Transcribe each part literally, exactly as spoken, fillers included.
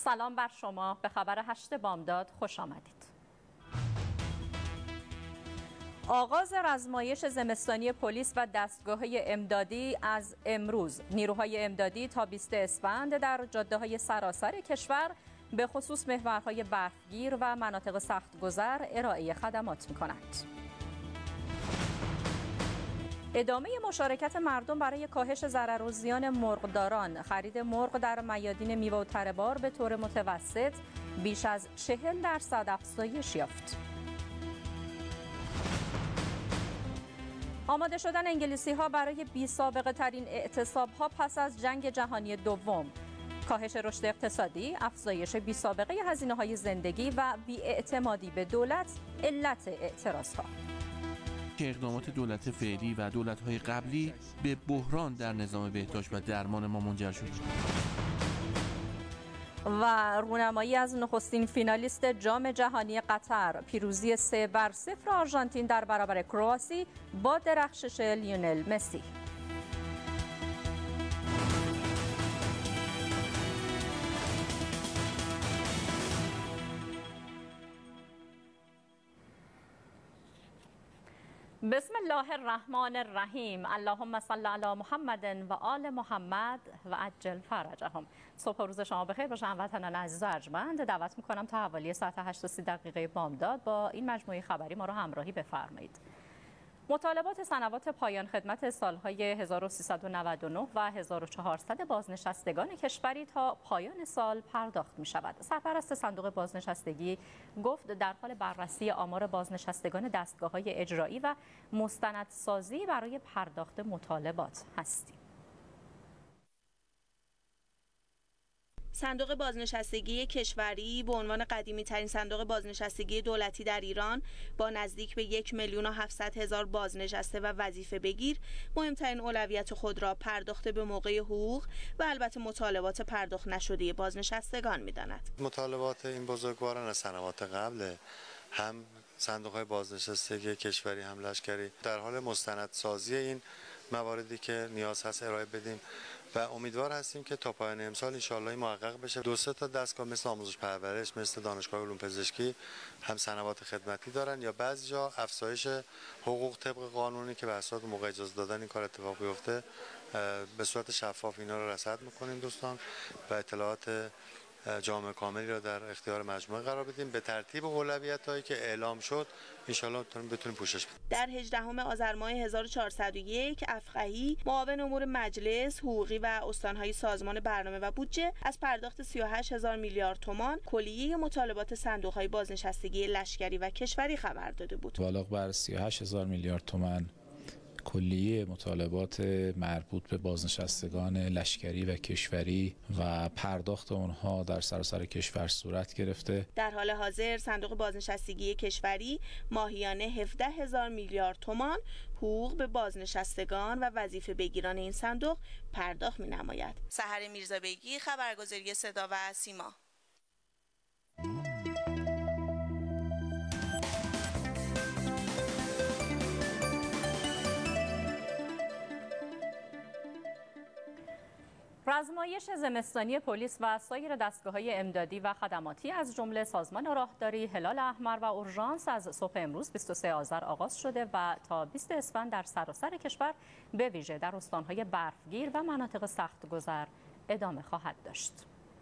سلام بر شما، به خبر هشت بامداد خوش آمدید. آغاز رزمایش زمستانی پلیس و دستگاه‌های امدادی از امروز. نیروهای امدادی تا بیست اسفند در جاده‌های سراسر کشور به خصوص محورهای برفگیر و مناطق سخت‌گذر ارائه خدمات می‌کنند. ادامه مشارکت مردم برای کاهش ضرر و زیان مرغداران. خرید مرغ در میادین میوه و تره بار به طور متوسط بیش از چهل درصد افزایش یافت. آماده شدن انگلیسی‌ها برای بی‌سابقه ترین اعتصاب‌ها پس از جنگ جهانی دوم. کاهش رشد اقتصادی، افزایش بی‌سابقه هزینه‌های زندگی و بی‌اعتمادی به دولت علت اعتراض‌ها. که اقدامات دولت فعلی و دولت‌های قبلی به بحران در نظام بهداشت و درمان ما منجر شد. و رونمایی از نخستین فینالیست جام جهانی قطر، پیروزی سه بر صفر آرژانتین در برابر کرواسی با درخشش لیونل مسی. بسم الله الرحمن الرحیم. اللهم صل علی محمد و آل محمد و عجل فرجهم. صبح و روز شما بخیر باشه هموطنان عزیز و ارجمند. دعوت میکنم تا حوالی ساعت هشت و سی دقیقه بامداد با این مجموعه خبری ما رو همراهی بفرمایید. مطالبات سنوات پایان خدمت سالهای هزار و سیصد و نود و نه و هزار و چهارصد بازنشستگان کشوری تا پایان سال پرداخت می شود. سرپرست صندوق بازنشستگی گفت در حال بررسی آمار بازنشستگان دستگاه‌های اجرایی و مستندسازی برای پرداخت مطالبات هستیم. صندوق بازنشستگی کشوری به عنوان قدیمی ترین صندوق بازنشستگی دولتی در ایران با نزدیک به یک میلیون و هفتصد هزار بازنشسته و وظیفه بگیر مهمترین اولویت خود را پرداخت به موقع حقوق و البته مطالبات پرداخت نشده بازنشستگان می‌داند. مطالبات این بزرگواران از سنوات قبل هم صندوق‌های بازنشستگی کشوری هم لشکری در حال مستندسازی این مواردی که نیاز هست ارائه بدیم و امیدوار هستیم که تا پایان امسال ان شاءالله محقق بشه. دو سه تا دستگاه مثل آموزش پرورش، مثل دانشگاه علوم پزشکی هم سنوات خدمتی دارن یا بعضی جا افزایش حقوق طبق قانونی که به اساس موقع اجازه دادن این کار اتفاق بیفته به صورت شفاف اینا رو رصد می‌کنیم دوستان و اطلاعات جامع کاملی را در اختیار مجموعه قرار بدیم به ترتیب اولویت‌هایی که اعلام شد ان شاءالله بتونیم پوشش بدیم. در هجدهم آذر ماه هزار و چهارصد و یک افقهی معاون امور مجلس حقوقی و استان‌های سازمان برنامه و بودجه از پرداخت سی و هشت هزار میلیارد تومان کلیه مطالبات صندوق‌های بازنشستگی لشکری و کشوری خبر داده بود. بالغ بر سی و هشت هزار میلیارد تومان کلیه مطالبات مربوط به بازنشستگان لشکری و کشوری و پرداخت آنها در سراسر کشور صورت گرفته. در حال حاضر صندوق بازنشستگی کشوری ماهیانه هفده هزار میلیارد تومان حقوق به بازنشستگان و وظیفه بگیران این صندوق پرداخت می‌نماید. سحر میرزابگی، خبرگزاری صدا و سیما. رزمایش زمستانی پلیس و سایر دستگاه‌های امدادی و خدماتی از جمله سازمان راهداری، هلال احمر و اورژانس از صبح امروز بیست و سوم آذر آغاز شده و تا بیست اسفند در سراسر کشور به ویژه در استان‌های برفگیر و مناطق سخت‌گذر ادامه خواهد داشت.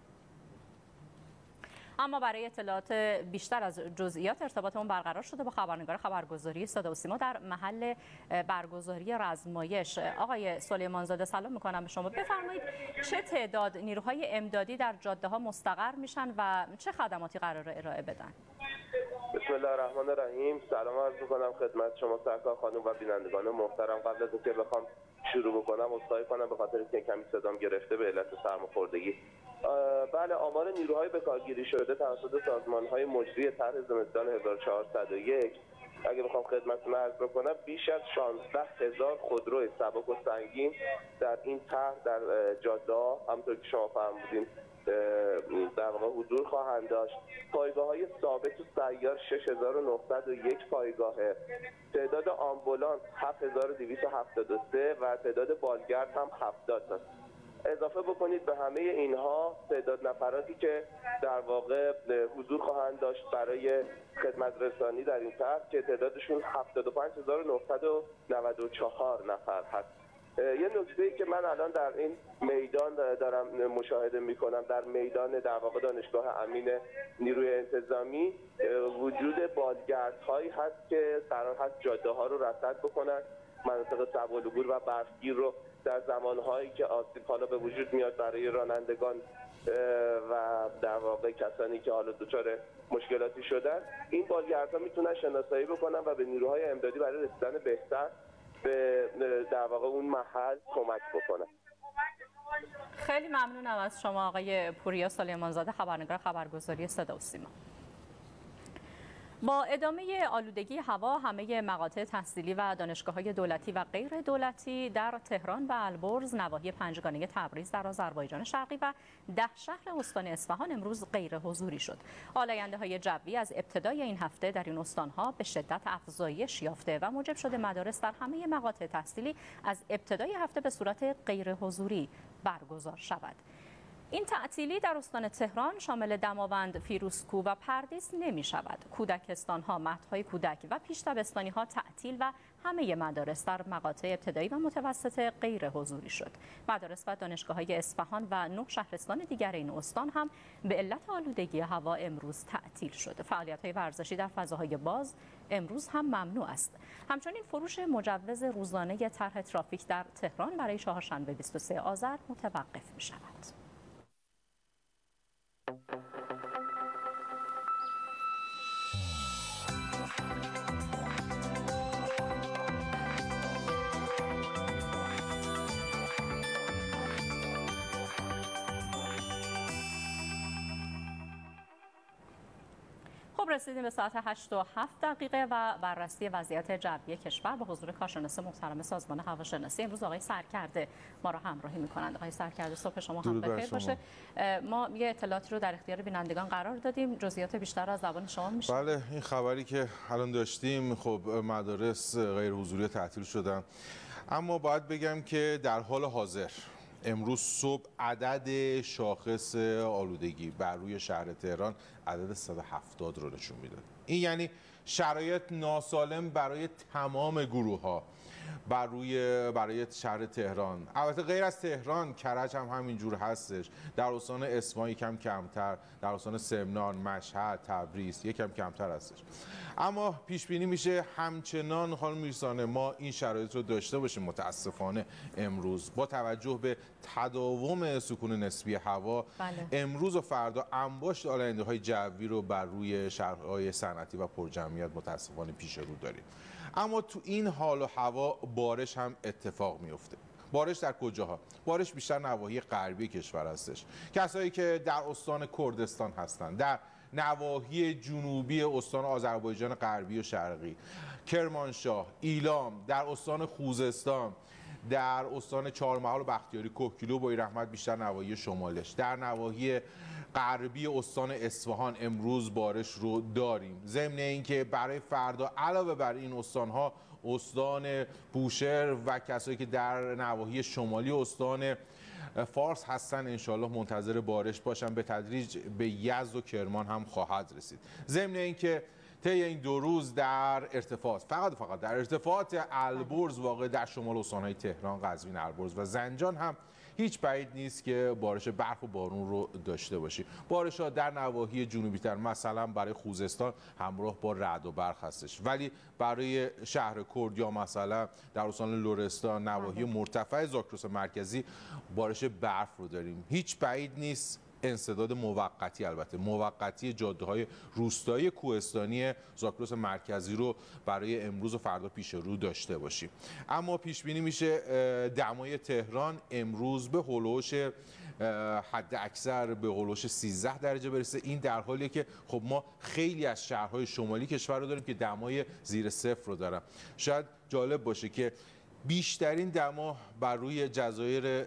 اما برای اطلاعات بیشتر از جزئیات ارتباطمون برقرار شده با خبرنگار خبرگزاری صدا و سیما در محل برگزاری رزمایش. آقای سلیمانزاده سلام میکنم به شما. بفرمایید چه تعداد نیروهای امدادی در جاده ها مستقر میشن و چه خدماتی قراره ارائه بدن؟ بسم الله الرحمن الرحیم. سلام عرض میکنم خدمت شما سرکار خانم و بینندگان محترم. قبل از اینکه بخوام شروع بکنم عذرخواهی کنم به خاطر اینکه کمی صدام گرفته به علت سرماخوردگی. بله، آمار نیروهای به کارگیری شده توسط سازمان‌های مجری طرح زمستان هزار و چهارصد و یک اگه بخوام خدمتتون عرض بکنم بیش از شانزده هزار خودرو سبک و سنگین در این طرح در جاده‌ها همونطور که شما فرمودین در واقع حضور خواهند داشت. پایگاه‌های ثابت و سیار شش هزار و نهصد و یک پایگاهه. تعداد آمبولانس هفت هزار و دویست و هفتاد و سه و تعداد بالگرد هم هفتاد است. اضافه بکنید به همه اینها تعداد نفراتی که در واقع حضور خواهند داشت برای خدمت رسانی در این طرح که تعدادشون هفتاد و پنج هزار و نهصد و نود و چهار نفر هست. یه نکته‌ای که من الان در این میدان دارم مشاهده می‌کنم، در میدان در واقع دانشگاه امین نیروی انتظامی وجود بالگردهایی هست که قرار هست جاده‌ها رو رصد بکنن، مناطق سبالگور و برفگیر رو در زمانهایی که آسیب حالا به وجود میاد برای رانندگان و در واقع کسانی که حالا دچار مشکلاتی شدن، این بالگردها میتونن شناسایی بکنن و به نیروهای امدادی برای رسیدن بهتر به در واقع اون محل کمک بکنن. خیلی ممنونم از شما آقای پوریا سلیمانزاده، خبرنگار خبرگزاری صدا و سیما. با ادامه آلودگی هوا، همه مقاطع تحصیلی و دانشگاه‌های دولتی و غیر دولتی در تهران و البرز، نواحی پنجگانه تبریز در آذربایجان شرقی و ده شهر استان اصفهان امروز غیر حضوری شد. آلاینده‌های جوی از ابتدای این هفته در این استان‌ها به شدت افزایش یافته و موجب شده مدارس در همه مقاطع تحصیلی از ابتدای هفته به صورت غیر حضوری برگزار شود. این تعطیلی در استان تهران شامل دماوند، فیروزکوه و پردیس نمی شود. کودکستان ها، مهدهای کودک و پیش دبستانی ها تعطیل و همه مدارس در مقاطع ابتدایی و متوسط غیر حضوری شد. مدارس و دانشگاه های اصفهان و نه شهرستان دیگر این استان هم به علت آلودگی هوا امروز تعطیل شد. فعالیت های ورزشی در فضاهای باز امروز هم ممنوع است. همچنین فروش مجوز روزانه طرح ترافیک در تهران برای چهارشنبه بیست و سوم آذر متوقف می شود. خب رسیدیم به ساعت هشت و هفت دقیقه و بررسی وضعیت جوی کشور با حضور کارشناس محترم سازمان هواشناسی. امروز آقای سرکرده ما را همراهی می‌کنند. آقای سرکرده صبح شما هم بخیر باشه. ما یه اطلاعاتی رو در اختیار بینندگان قرار دادیم، جزئیات بیشتر از زبان شما میشه. بله، این خبری که الان داشتیم، خب مدارس غیر حضوری تعطیل شدن، اما باید بگم که در حال حاضر امروز صبح عدد شاخص آلودگی بر روی شهر تهران عدد صد و هفتاد رو نشون میداد. این یعنی شرایط ناسالم برای تمام گروه ها بر روی برای شهر تهران. البته غیر از تهران، کرج هم همینجور هستش. در استان اصفهان یکم کمتر، در استان سمنان، مشهد، تبریز یکم کمتر هستش. اما پیش بینی میشه همچنان خانم میرسانه ما این شرایط رو داشته باشیم. متاسفانه امروز با توجه به تداوم سکون نسبی هوا، بله. امروز و فردا انباشت آلاینده‌های جوی رو بر روی شهرهای صنعتی و پرجمعیت متاسفانه پیش رو داریم. اما تو این حال و هوا بارش هم اتفاق میفته. بارش در کجاها؟ بارش بیشتر نواحی غربی کشور هستش. کسایی که در استان کردستان هستند، در نواحی جنوبی استان آذربایجان غربی و شرقی، کرمانشاه، ایلام، در استان خوزستان، در استان چهارمحال و بختیاری، کوهگیلو و بویرحمت بیشتر نواحی شمالش، در نواحی غربی استان اصفهان امروز بارش رو داریم. ضمن اینکه برای فردا علاوه بر این استانها، استان بوشهر و کسایی که در نواحی شمالی استان فارس هستن انشالله منتظر بارش باشن. به تدریج به یزد و کرمان هم خواهد رسید. ضمن اینکه طی این دو روز در ارتفاعات، فقط فقط در ارتفاعات البرز واقع در شمال استان‌های تهران، قزوین، البرز و زنجان هم هیچ بعید نیست که بارش برف و بارون رو داشته باشی. بارش ها در نواحی جنوبی تر مثلا برای خوزستان همراه با رعد و برق هستش، ولی برای شهر کرد یا مثلا در استان لرستان، نواحی مرتفع زاگرس مرکزی بارش برف رو داریم. هیچ بعید نیست انسداد موقتی، البته موقتی جاده‌های روستایی کوهستانی زاگرس مرکزی رو برای امروز و فردا پیش رو داشته باشیم. اما پیش بینی میشه دمای تهران امروز به هولوش حد اکثر به هولوش سیزده درجه برسه. این در حالیه که خب ما خیلی از شهرهای شمالی کشور رو داریم که دمای زیر صفر رو دارن. شاید جالب باشه که بیشترین دما بر روی جزایر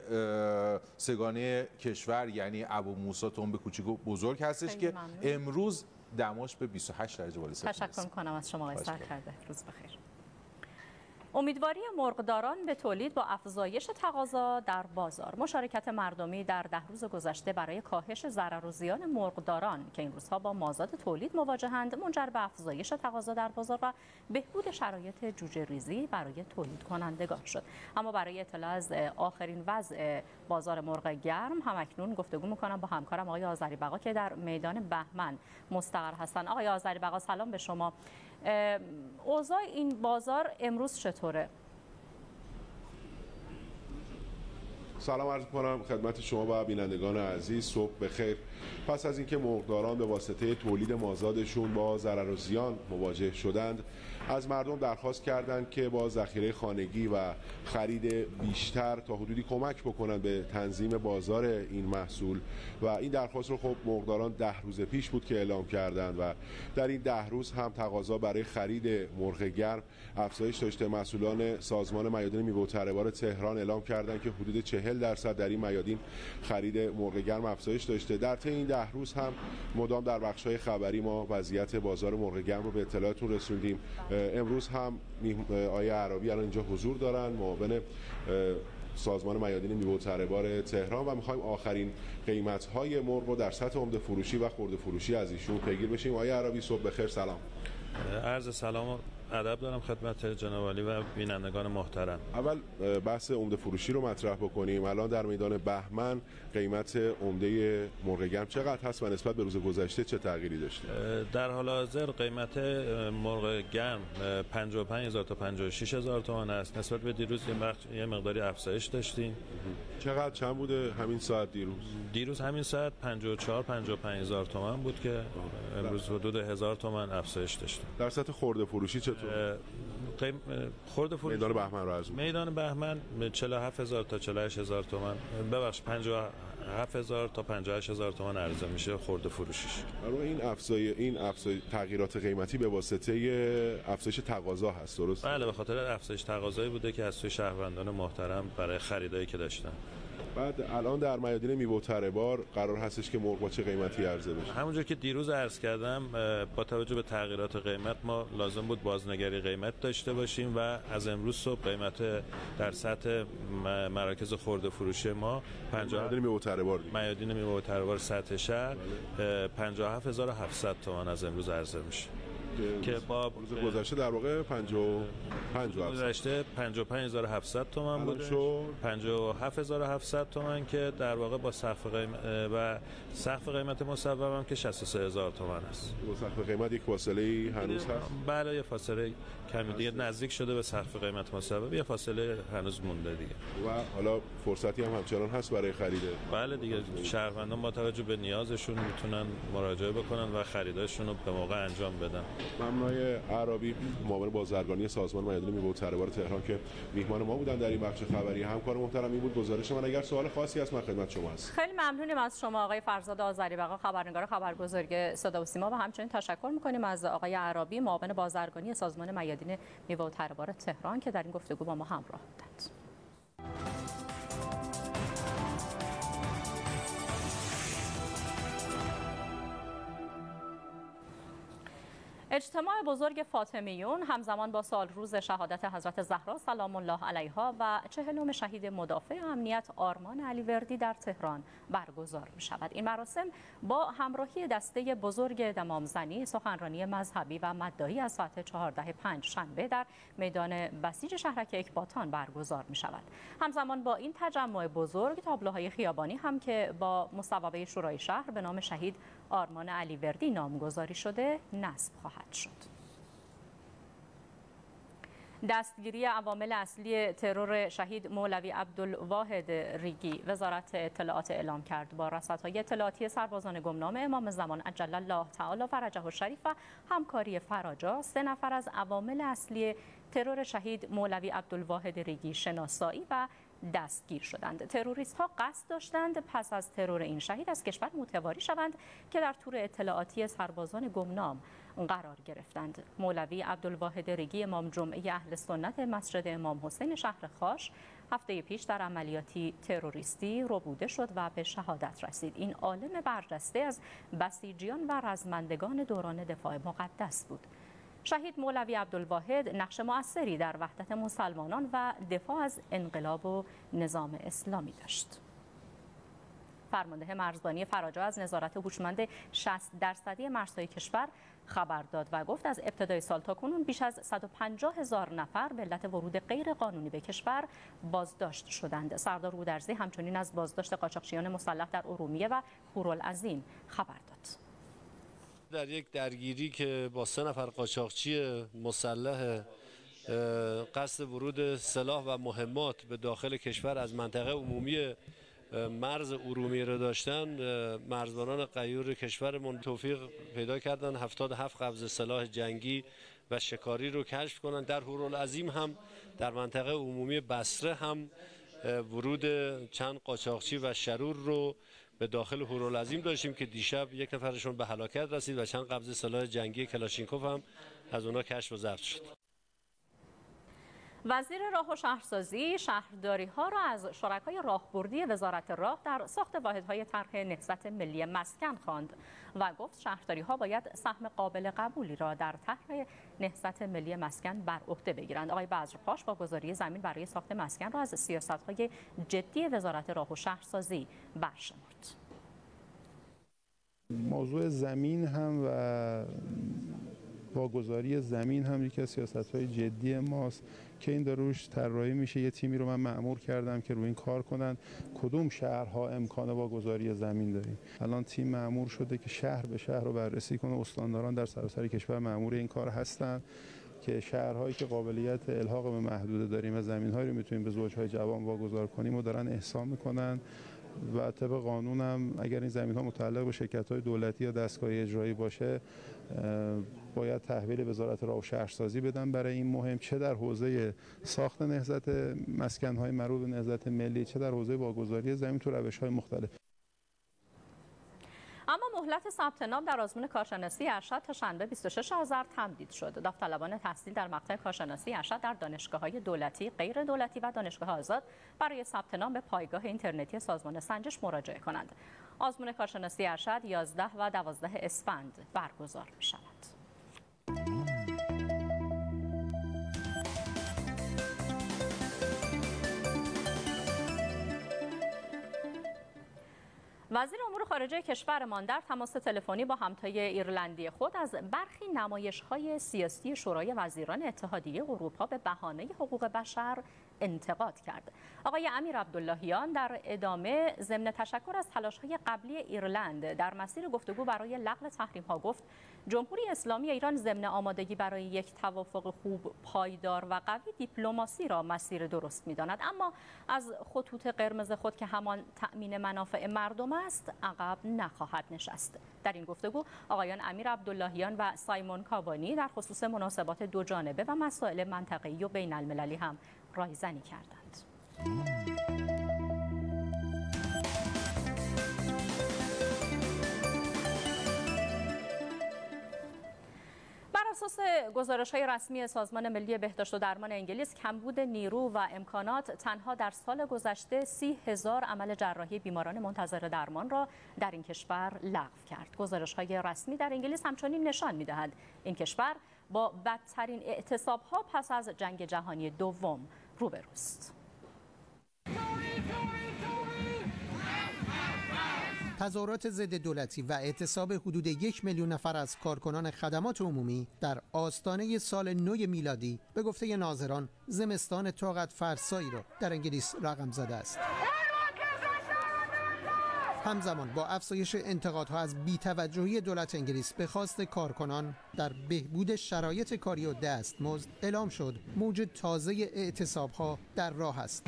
سگانه کشور یعنی ابو موسی، تنب کوچیک و بزرگ هستش که ممنون. امروز دماش به بیست و هشت درجه بالا رسیده. تشکر می‌کنم از شما آقای سرکرده. روز بخیر. امیدواری مرغداران به تولید با افزایش تقاضا در بازار. مشارکت مردمی در ده روز گذشته برای کاهش ضرر و زیان مرغداران که این روزها با مازاد تولید مواجهند منجر به افزایش تقاضا در بازار و بهبود شرایط جوجه ریزی برای تولید کنندگان شد. اما برای اطلاع از آخرین وضع بازار مرغ گرم همکنون گفتگو می‌کنم با همکارم آقای آذریبقا که در میدان بهمن مستقر هستند. آقای آذریبقا سلام به شما. اوضاع این بازار امروز چطوره؟ سلام عرض می‌کنم خدمت شما و بینندگان عزیز. صبح بخیر. پس از اینکه مرغداران به واسطه تولید مازادشون با ضرر و زیان مواجه شدند، از مردم درخواست کردند که با ذخیره خانگی و خرید بیشتر تا حدودی کمک بکنند به تنظیم بازار این محصول و این درخواست رو خب مرغداران ده روز پیش بود که اعلام کردند و در این ده روز هم تقاضا برای خرید مرغ گرم افزایش داشته. مسئولان سازمان میادین میوه و تره‌بار تهران اعلام کردند که حدود چهل درصد در این میادین خرید مرغ گرم افزایش داشته. در طی این ده روز هم مدام در بخش‌های خبری ما وضعیت بازار مرغ گرم رو به اطلاعتون رسوندیم. امروز هم آقای عرابی الان اینجا حضور دارن، معاون سازمان میادین میوه و تره‌بار تهران، و می‌خوایم آخرین قیمت‌های مرغ رو در سطح عمده فروشی و خرده فروشی از ایشون پیگیر بشیم. آقای عرابی صبح بخیر. سلام. عرض سلام و ادب دارم خدمت جناب عالی و بینندگان محترم. اول بحث عمده فروشی رو مطرح بکنیم. الان در میدان بهمن قیمت عمده مرغ گرم چقدر هست و نسبت به روز گذشته چه تغییری داشته؟ در حال حاضر قیمت مرغ گرم پنجاه و پنج هزار تا پنجاه و شش هزار تومان است. نسبت به دیروز یه مقداری افزایش داشتیم. چقدر چند بوده همین ساعت دیروز؟ دیروز همین ساعت پنجاه و چهار پنجاه و پنج هزار تومان بود که امروز حدود هزار تومان افزایش داشتیم. در سطح خرده فروشی چطور؟ قیم خرده فروشی میدان بهمن رو عرض می‌کنم. میدان بهمن چهل و هفت هزار تا چهل و هشت هزار تومان، ببخشید پنجاه و هفت هزار تا پنجاه و هشت هزار تومان عرضه میشه خرده فروشیش. برای این افزایش این افزایش تغییرات قیمتی به واسطه افزایش تقاضا هست، درست؟ بله، به خاطر افزایش تقاضایی بوده که از سوی شهروندان محترم برای خریدایی که داشتن. بعد الان در میادین میوه و تره‌بار قرار هستش که مرغ با چه قیمتی عرضه بشه؟ همونجور که دیروز عرض کردم با توجه به تغییرات قیمت ما لازم بود بازنگری قیمت داشته باشیم و از امروز صبح قیمت در سطح مراکز خرده فروشی ما پنجاه میادین میوه و تره‌بار میادین میوه و تره‌بار سطح شهر پنجاه و هفت هزار و هفتصد تومان از امروز عرضه میشه که با روز گذشته در واقع پنجاه و پنج گذشته پنجاه و پنج هزار و هفتصد تومان بود، پنجاه و هفت هزار و هفتصد تومان که در واقع با سقف قیمت و سقف قیمت مصوب هم که شصت و سه هزار تومان است. با سقف قیمت یک فاصله هنوز هست؟ بله، یه فاصله کمی دیگه نزدیک شده به سقف قیمت مصوب، یه فاصله هنوز مونده دیگه. و حالا فرصتی هم همچنان هست برای خرید؟ بله دیگه، شهروندان با توجه به نیازشون میتونن مراجعه بکنن و خریداشون رو به موقع انجام بدن. ممنونای عرابی، معاون بازرگانی سازمان میادین میوه و تره‌بار تهران که میهمان ما بودن در این بخش خبری. همکار محترم این بود گزارش من. اگر سوال خاصی هست من خدمت شما هستم. خیلی ممنونیم از شما آقای فرزاد آذریبقا، خبرنگار خبرگزاری صدا و سیما، و همچنین تشکر می‌کنیم از آقای عرابی، معاون بازرگانی سازمان میادین میوه و تره‌بار تهران که در این گفتگو با ما همراه بودند. اجتماع بزرگ فاطمیون همزمان با سال روز شهادت حضرت زهرا سلام الله علیها و چهلم شهید مدافع امنیت آرمان علیوردی در تهران برگزار می شود. این مراسم با همراهی دسته بزرگ دمامزنی، سخنرانی مذهبی و مداحی از ساعت چهارده پنج شنبه در میدان بسیج شهرک اکباتان برگزار می شود. همزمان با این تجمع بزرگ تابلوهای خیابانی هم که با مصوبه شورای شهر به نام شهید آرمان علیوردی نامگذاری شده نصب خواهد شد. دستگیری عوامل اصلی ترور شهید مولوی عبدالواحد ریگی وزارت اطلاعات اعلام کرد. با رصدهای اطلاعاتی سربازان گمنام امام زمان عجل الله تعالی فرجه الشریف و همکاری فراجا، سه نفر از عوامل اصلی ترور شهید مولوی عبدالواحد ریگی شناسایی و دستگیر شدند. تروریست ها قصد داشتند پس از ترور این شهید از کشور متواری شوند که در تور اطلاعاتی سربازان گمنام قرار گرفتند. مولوی عبدالواحد ریگی امام جمعه اهل سنت مسجد امام حسین شهر خاش هفته پیش در عملیاتی تروریستی ربوده شد و به شهادت رسید. این عالم برجسته از بسیجیان و رزمندگان دوران دفاع مقدس بود. شهید مولوی عبدالواحد نقش مؤثری در وحدت مسلمانان و دفاع از انقلاب و نظام اسلامی داشت. فرمانده مرزبانی فراجا از نظارت هوشمند شصت درصدی مرزهای کشور خبر داد و گفت از ابتدای سال تا کنون بیش از صد و پنجاه هزار نفر به علت ورود غیر قانونی به کشور بازداشت شدند. سردار گودرزی همچنین از بازداشت قاچاقچیان مسلح در ارومیه و هورالعظیم خبر داد. در یک درگیری که با سه نفر قاچاقچی مسلح قصد ورود سلاح و مهمات به داخل کشور از منطقه عمومی مرز ارومیه را داشتن، مرزبانان غیور کشورمون توفیق پیدا کردن هفتاد و هفت قبض سلاح جنگی و شکاری رو کشف کنند. در هورالعظیم هم در منطقه عمومی بصره هم ورود چند قاچاقچی و شرور رو به داخل هورالعظیم داشتیم که دیشب یک نفرشون به هلاکت رسید و چند قبض سلاح جنگی کلاشینکوف هم از اونا کشف و ضبط شد. وزیر راه و شهرسازی شهرداری ها را از شرکای راهبردی وزارت راه در ساخت واحدهای طرح نهضت ملی مسکن خواند و گفت شهرداری ها باید سهم قابل قبولی را در طرح نهضت ملی مسکن بر عهده بگیرند. آقای بذرپاش واگذاری زمین برای ساخت مسکن را از سیاست‌های جدی وزارت راه و شهرسازی برشمرد. موضوع زمین هم و واگذاری زمین هم یکی از سیاست‌های جدی ماست که این داره روش طراحی میشه. یه تیمی رو من مأمور کردم که روی این کار کنن کدوم شهرها امکان واگذاری زمین داریم. الان تیم مأمور شده که شهر به شهر رو بررسی کنه. استانداران در سراسر کشور مأمور این کار هستن که شهرهایی که قابلیت الحاق به محدوده داریم و زمین‌هایی رو میتونیم به زوج‌های جوان واگذار کنیم و دارن احسان میکنن و طبق قانون هم اگر این زمین‌ها متعلق به شرکت‌های دولتی یا دستگاه اجرایی باشه باید تحویل وزارت راه و شهرسازی بدن برای این مهم، چه در حوزه ساخت نهضت مسکن‌های مربوط به نهضت ملی، چه در حوزه واگذاری زمین تو روش‌های مختلف. اما مهلت ثبت نام در آزمون کارشناسی ارشد تا شنبه بیست و شش آذر تمدید شد. داوطلبان تحصیل در مقطع کارشناسی ارشد در دانشگاه‌های دولتی، غیر دولتی و دانشگاه آزاد برای ثبت نام به پایگاه اینترنتی سازمان سنجش مراجعه کنند. آزمون کارشناسی ارشد یازده و دوازده اسفند برگزار می‌شود. وزیر امور خارجه کشورمان در تماس تلفنی با همتای ایرلندی خود از برخی نمایش‌های سیاسی شورای وزیران اتحادیه اروپا به بهانه حقوق بشر انتقاد کرد. آقای امیر عبداللهیان در ادامه ضمن تشکر از تلاش‌های قبلی ایرلند در مسیر گفتگو برای لغو تحریم‌ها گفت جمهوری اسلامی ایران ضمن آمادگی برای یک توافق خوب، پایدار و قوی دیپلماسی را مسیر درست می‌داند، اما از خطوط قرمز خود که همان تأمین منافع مردم است عقب نخواهد نشست. در این گفتگو آقایان امیر عبداللهیان و سایمون کاوانی در خصوص مناسبات دو جانبه و مسائل منطقه‌ای و بین المللی هم رایزنی کردند. بر اساس گزارش‌های رسمی سازمان ملی بهداشت و درمان انگلیس، کمبود نیرو و امکانات تنها در سال گذشته سی هزار عمل جراحی بیماران منتظر درمان را در این کشور لغو کرد. گزارش‌های رسمی در انگلیس همچنین نشان می‌دهد این کشور با بدترین اعتصاب‌ها پس از جنگ جهانی دوم روبروست. تظاهرات ضد دولتی و اعتصاب حدود یک میلیون نفر از کارکنان خدمات عمومی در آستانه سال نو میلادی به گفته ناظران زمستان طاقت فرسایی را در انگلیس رقم زده است. همزمان با افزایش انتقادها از بی‌توجهی دولت انگلیس به خواست کارکنان در بهبود شرایط کاری و دستمزد، اعلام شد موج تازه اعتصاب‌ها در راه است.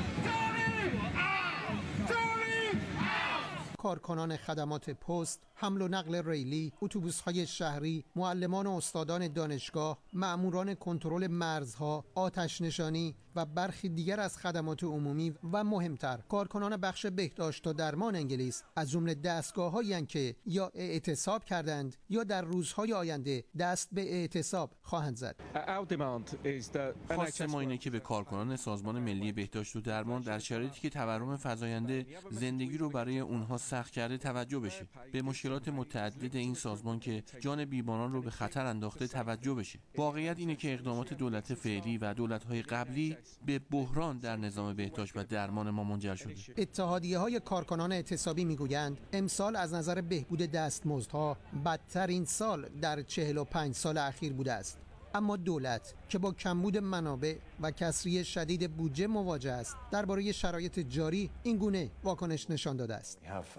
کارکنان خدمات پست، حمل و نقل ریلی، اتوبوس‌های شهری، معلمان و استادان دانشگاه، مأموران کنترل مرزها، آتش نشانی و برخی دیگر از خدمات عمومی و مهمتر کارکنان بخش بهداشت و درمان انگلیس از جمله دستگاه‌هایی که یا اعتصاب کردند یا در روزهای آینده دست به اعتصاب خواهند زد. خواست ما اینه که به کارکنان سازمان ملی بهداشت و درمان در شرایطی که تورم فزاینده زندگی رو برای اونها سخت کرده توجه بشه. به مشکلات متعدد این سازمان که جان بیماران رو به خطر انداخته توجه بشه. واقعیت اینه که اقدامات دولت فعلی و دولت‌های قبلی به بحران در نظام بهداشت و درمان ما منجر شده. اتحادیه‌های کارکنان اعتصابی میگویند امسال از نظر بهبود دستمزدها بدترین سال در چهل و پنج سال اخیر بوده است. اما دولت که با کمبود منابع و کسری شدید بودجه مواجه است درباره شرایط جاری این گونه واکنش نشان داده است.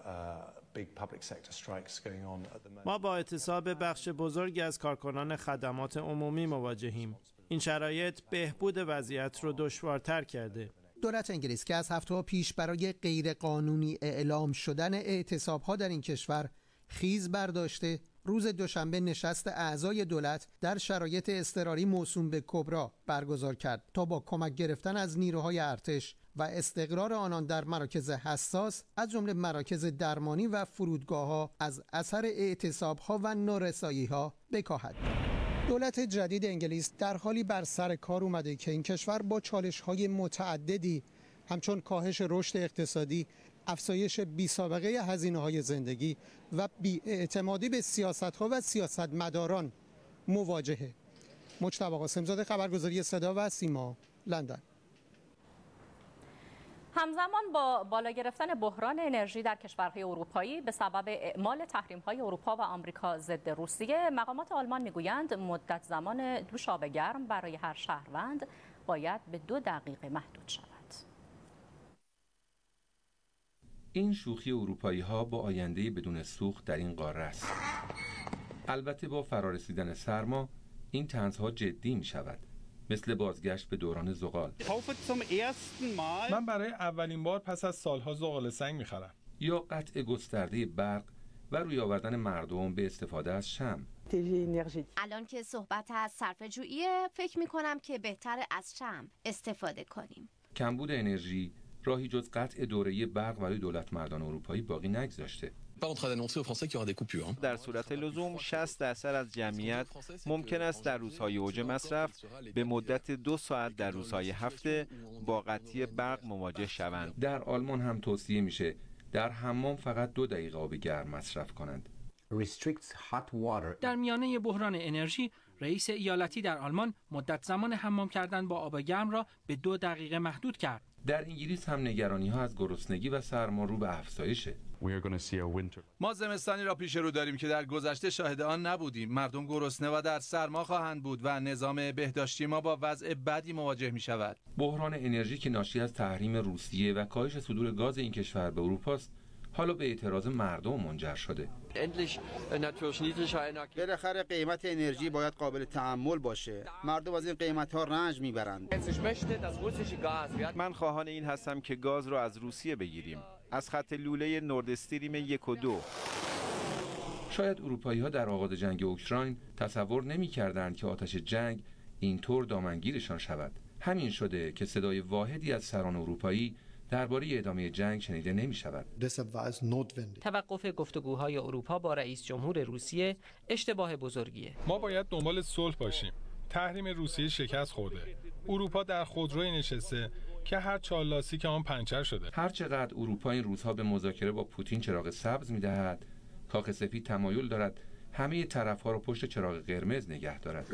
ما با اعتصاب بخش بزرگی از کارکنان خدمات عمومی مواجهیم. این شرایط بهبود وضعیت رو دشوارتر کرده. دولت انگلیس که از هفته‌ها پیش برای غیرقانونی اعلام شدن اعتصاب‌ها در این کشور خیز برداشته، روز دوشنبه نشست اعضای دولت در شرایط اضطراری موسوم به کبرا برگزار کرد تا با کمک گرفتن از نیروهای ارتش و استقرار آنان در مراکز حساس از جمله مراکز درمانی و فرودگاه‌ها از اثر اعتصاب‌ها و نارسایی‌ها بکاهد. دولت جدید انگلیس در حالی بر سر کار اومده که این کشور با چالش‌های متعددی همچون کاهش رشد اقتصادی، افزایش بی‌سابقه هزینه‌های زندگی و بی‌اعتمادی به سیاست‌ها و سیاستمداران مواجهه. مجتبی قاسم‌زاده، خبرگزاری صدا و سیما، لندن. همزمان با بالا گرفتن بحران انرژی در کشورهای اروپایی به سبب اعمال تحریم‌های اروپا و آمریکا ضد روسیه، مقامات آلمان میگویند مدت زمان دوش آب گرم برای هر شهروند باید به دو دقیقه محدود شود. این شوخی اروپایی‌ها با آینده بدون سوخت در این قاره است. البته با فرارسیدن سرما این طنزها جدی می‌شود. مثل بازگشت به دوران زغال. من برای اولین بار پس از سالها زغال سنگ می‌خرم. یا قطع گسترده برق و روی آوردن مردم به استفاده از شمع. الان که صحبت از صرفه‌جوییه، فکر می‌کنم که بهتر از شمع استفاده کنیم. کمبود انرژی راهی جز قطع دوره‌ای برق برای دولت مردان اروپایی باقی نگذاشته. در صورت لزوم شصت درصد از جمعیت ممکن است در روزهای اوج مصرف به مدت دو ساعت در روزهای هفته با قطعی برق مواجه شوند. در آلمان هم توصیه میشه در حمام فقط دو دقیقه آب گرم مصرف کنند. در میانه بحران انرژی، رئیس ایالتی در آلمان مدت زمان حمام کردن با آب گرم را به دو دقیقه محدود کرد. در انگلیس هم نگرانی ها از گرسنگی و سرما رو به افزایشه. ما زمستانی را پیش رو داریم که در گذشته شاهد آن نبودیم. مردم گرسنه و در سرما خواهند بود و نظام بهداشتی ما با وضع بدی مواجه می شود. بحران انرژی که ناشی از تحریم روسیه و کاهش صدور گاز این کشور به اروپا است، حالا به اعتراض مردم منجر شده. بالاخره قیمت انرژی باید قابل تحمل باشه. مردم از این قیمت ها رنج میبرند. من خواهان این هستم که گاز رو از روسیه بگیریم، از خط لوله نورد استریم یک و دو. شاید اروپایی ها در آغاز جنگ اوکراین تصور نمی کردند که آتش جنگ اینطور دامنگیرشان شود. همین شده که صدای واحدی از سران اروپایی درباره ادامه جنگ شنیده نمی شود. توقف گفتگوهای اروپا با رئیس جمهور روسیه اشتباه بزرگیه. ما باید دنبال صلح باشیم. تحریم روسیه شکست خورده. اروپا در خودروی نشسته که هر چهار لاستیک آن پنچر شده. هر چقدر اروپا این روزها به مذاکره با پوتین چراغ سبز می‌دهد، کاخ سفید تمایل دارد همه طرف‌ها را پشت چراغ قرمز نگه دارد.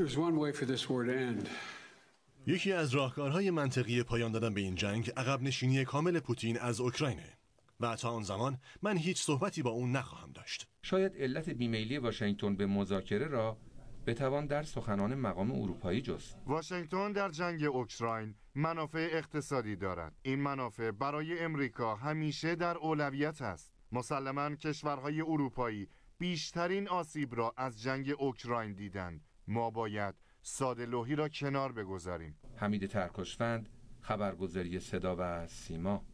یکی از راهکارهای منطقی پایان دادن به این جنگ عقب نشینی کامل پوتین از اوکراینه و تا آن زمان من هیچ صحبتی با اون نخواهم داشت. شاید علت بیمیلی واشنگتن به مذاکره را بتوان در سخنان مقام اروپایی جست. واشنگتن در جنگ اوکراین منافع اقتصادی دارد. این منافع برای امریکا همیشه در اولویت است. مسلماً کشورهای اروپایی بیشترین آسیب را از جنگ اوکراین دیدند. ما باید ساده لوحی را کنار بگذاریم. حمید ترکشفند، خبرگزاری صدا و سیما.